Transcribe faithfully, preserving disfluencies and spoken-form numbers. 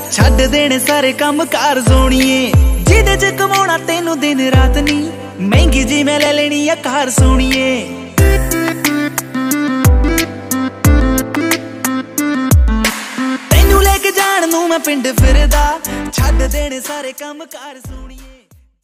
छड्ड देने सारे काम कार सोनिए, जिदे च कमाउणा तेनू दिन रात नी, महंगी जी मैं ले लेनी आ कार सोनिए। तेनू लेके जाण नू मैं पिंड फिरदा, छड्ड देने सारे काम कार सोनिए।